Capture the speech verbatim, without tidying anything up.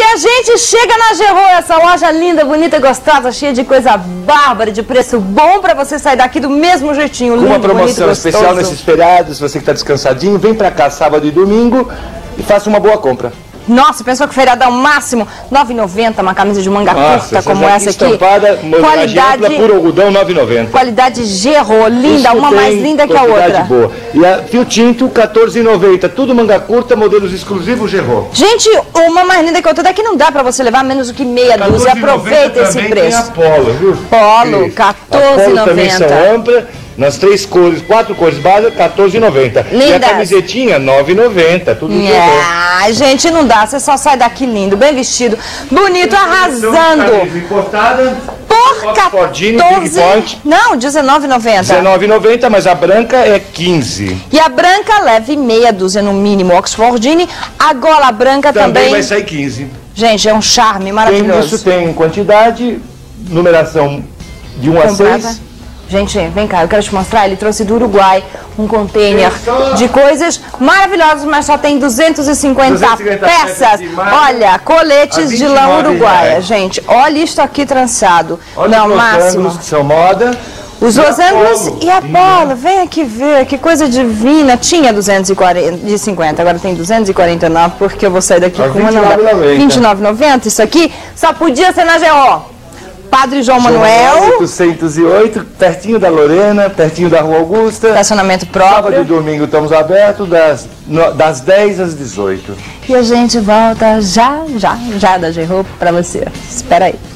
Minha gente, chega na Gerô, essa loja linda, bonita e gostosa, cheia de coisa bárbara, de preço bom pra você sair daqui do mesmo jeitinho, lindo, uma promoção bonito, especial nesses feriados, você que está descansadinho, vem pra cá sábado e domingo e faça uma boa compra. Nossa, pensou que feriadão máximo, nove reais e noventa centavos, uma camisa de manga Nossa, curta como essa aqui. Estampada, qualidade por algodão, nove reais e noventa centavos. Qualidade Gerô, linda, Isso uma mais linda que a outra. Boa. E a fio tinto, quatorze reais e noventa centavos, tudo manga curta, modelos exclusivos Gerô. Gente, uma mais linda que a outra, daqui não dá pra você levar menos do que meia dúzia, aproveita esse preço. Tem a Polo, viu? Polo, quatorze reais e noventa centavos. Também são amplas. Nas três cores, quatro cores básicas, quatorze reais e noventa centavos. E a camisetinha, nove reais e noventa centavos. Tudo ah, gente, não dá. Você só sai daqui lindo, bem vestido, bonito, arrasando. Importada. Por quatorze... Não, dezenove reais e noventa centavos. dezenove reais e noventa centavos, mas a branca é quinze. E a branca leve meia dúzia no mínimo, Oxfordine. A gola branca também... Também vai sair quinze. Gente, é um charme maravilhoso. Tem, isso tem quantidade, numeração de um a seis. Gente, vem cá, eu quero te mostrar, ele trouxe do Uruguai um container de coisas maravilhosas, mas só tem duzentas e cinquenta peças. Olha, coletes de lã uruguaia, gente. Olha isso aqui trançado. Olha não, os máximo. Que são moda. Os losangos e a bola, vem aqui ver, que coisa divina. Tinha duzentos e cinquenta, agora tem duzentos e quarenta e nove, porque eu vou sair daqui com uma vinte e nove reais e noventa centavos. Isso aqui só podia ser na Gerô. Padre João Manuel. oitocentos e oito, pertinho da Lorena, pertinho da Rua Augusta. Estacionamento próprio. Sábado e domingo estamos abertos, das, das dez às dezoito. E a gente volta já, já, já da Gerô pra você. Espera aí.